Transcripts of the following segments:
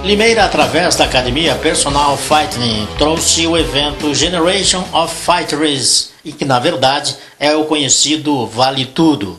Limeira, através da Academia Personal Fighting, trouxe o evento Generation of Fighters, e que na verdade é o conhecido Vale Tudo.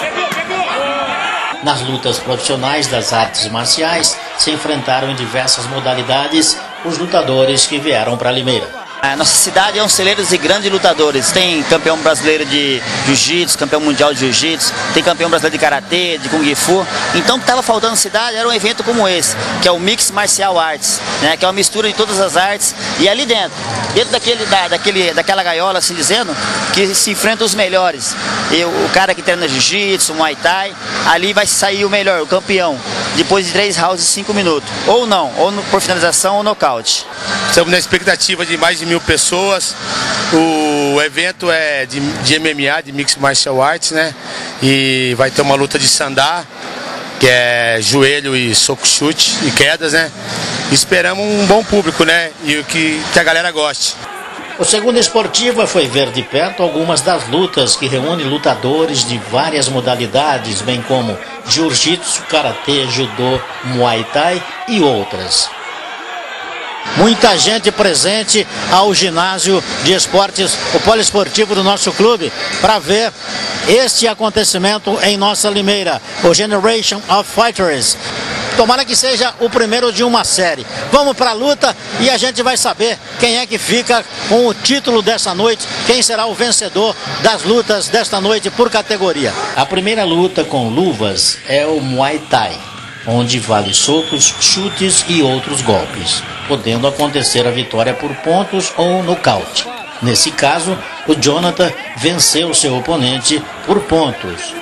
Nas lutas profissionais das artes marciais, se enfrentaram em diversas modalidades os lutadores que vieram para Limeira. A nossa cidade é um celeiro de grandes lutadores. Tem campeão brasileiro de jiu-jitsu, campeão mundial de jiu-jitsu, tem campeão brasileiro de karatê, de kung fu. Então o que estava faltando na cidade era um evento como esse, que é o Mix Martial Arts, né? Que é uma mistura de todas as artes. E ali dentro daquela gaiola, assim dizendo, que se enfrentam os melhores. E o cara que treina jiu-jitsu, muay thai, ali vai sair o melhor, o campeão, depois de 3 rounds e 5 minutos. Ou não, por finalização ou nocaute. Estamos na expectativa de mais de 1000 pessoas. O evento é de MMA, de Mixed Martial Arts, né? E vai ter uma luta de sandá, que é joelho e soco-chute e quedas, né? Esperamos um bom público, né? E que a galera goste. O Segunda Esportiva foi ver de perto algumas das lutas que reúnem lutadores de várias modalidades, bem como jiu-jitsu, karatê, judô, muay thai e outras. Muita gente presente ao ginásio de esportes, o poliesportivo do nosso clube, para ver este acontecimento em nossa Limeira, o Generation of Fighters. Tomara que seja o primeiro de uma série. Vamos para a luta e a gente vai saber quem é que fica com o título dessa noite, quem será o vencedor das lutas desta noite por categoria. A primeira luta com luvas é o Muay Thai, onde vale socos, chutes e outros golpes, podendo acontecer a vitória por pontos ou nocaute. Nesse caso, o Jonathan venceu seu oponente por pontos.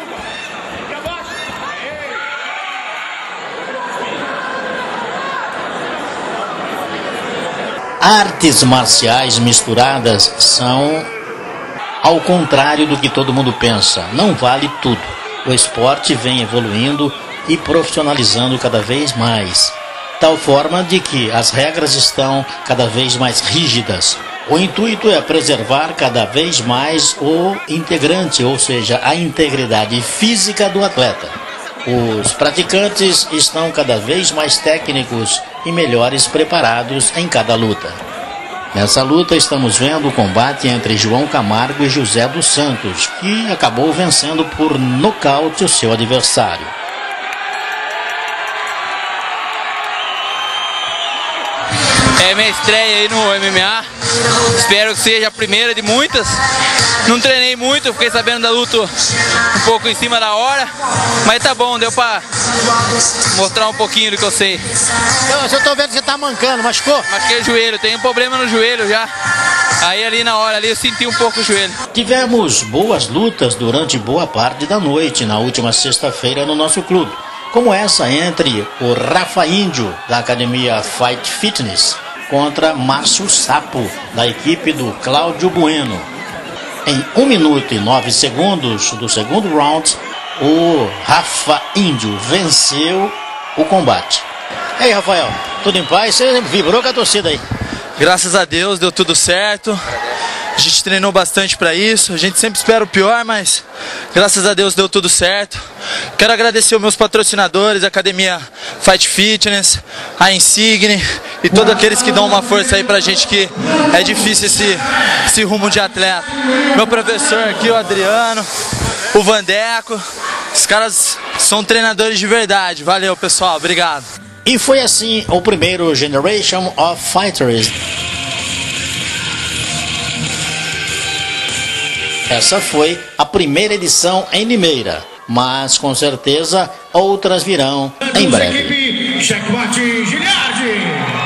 Artes marciais misturadas são ao contrário do que todo mundo pensa. Não vale tudo. O esporte vem evoluindo e profissionalizando cada vez mais, tal forma de que as regras estão cada vez mais rígidas. O intuito é preservar cada vez mais o integrante, ou seja, a integridade física do atleta. Os praticantes estão cada vez mais técnicos e melhores preparados em cada luta. Nessa luta estamos vendo o combate entre João Camargo e José dos Santos, que acabou vencendo por nocaute o seu adversário. É minha estreia aí no MMA, espero que seja a primeira de muitas. Não treinei muito, fiquei sabendo da luta um pouco em cima da hora, mas tá bom, deu pra mostrar um pouquinho do que eu sei. Eu tô vendo que você tá mancando, machucou? Machuquei o joelho, tenho um problema no joelho já. Aí ali na hora eu senti um pouco o joelho. Tivemos boas lutas durante boa parte da noite na última sexta-feira no nosso clube, como essa entre o Rafa Índio, da Academia Fight Fitness, contra Márcio Sapo, da equipe do Cláudio Bueno. Em 1 minuto e 9 segundos do segundo round, o Rafa Índio venceu o combate. E aí, Rafael, tudo em paz? Você vibrou com a torcida aí? Graças a Deus, deu tudo certo. A gente treinou bastante para isso. A gente sempre espera o pior, mas graças a Deus deu tudo certo. Quero agradecer os meus patrocinadores, a Academia Fight Fitness, a Insigne e todos aqueles que dão uma força aí pra gente, que é difícil esse rumo de atleta. Meu professor aqui, o Adriano, o Vandeco, os caras são treinadores de verdade. Valeu, pessoal, obrigado. E foi assim o primeiro Generation of Fighters. Essa foi a primeira edição em Limeira, mas com certeza outras virão em breve.